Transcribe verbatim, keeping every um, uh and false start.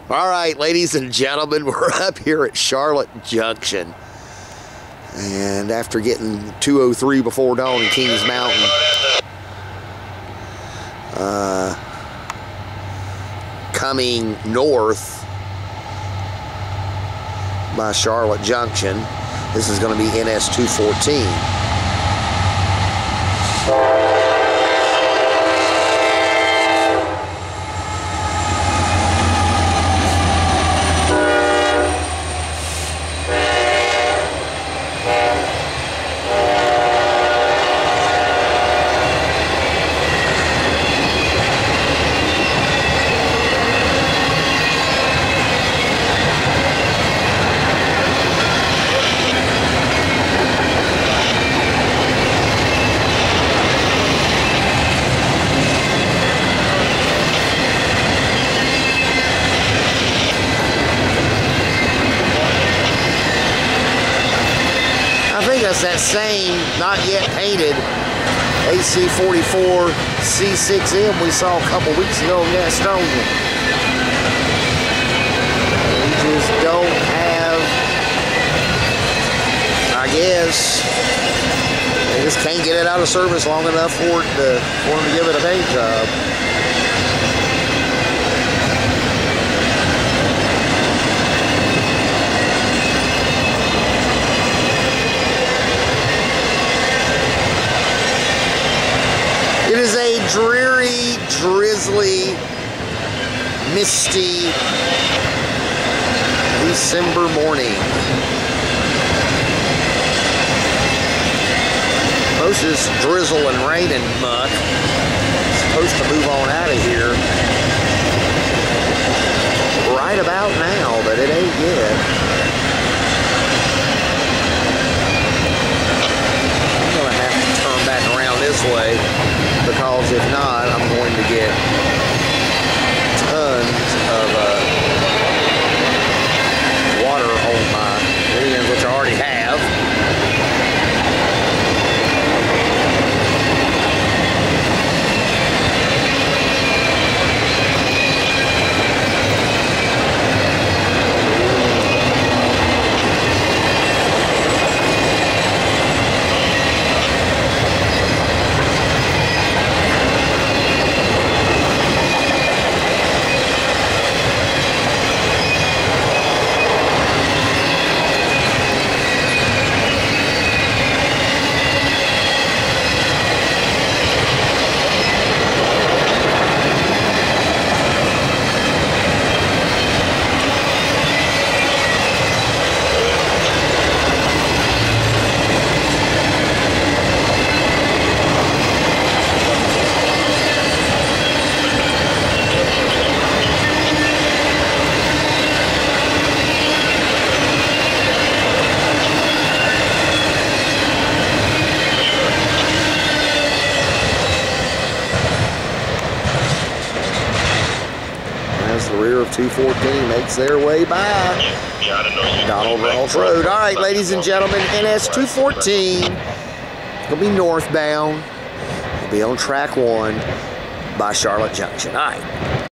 All right, ladies and gentlemen, we're up here at Charlotte Junction. And after getting two oh three before dawn in Kings Mountain, uh, coming north by Charlotte Junction, this is going to be N S two fourteen. That's that same, not yet painted A C forty-four C six M we saw a couple weeks ago in Gastonia. We just don't have, I guess, they just can't get it out of service long enough for it to, for them to give it a paint job. It is a dreary, drizzly, misty December morning. Supposed to just drizzle and rain and muck. Supposed to move on out of here right about now, but it ain't yet. I'm gonna have to turn back around this way, because if not, I'm going to get tons of uh, water on my lens, which I already have. The rear of two fourteen makes their way by Donald Ross Road. All right, ladies and gentlemen, N S two fourteen. It's going to be northbound. It'll be on track one by Charlotte Junction. All right.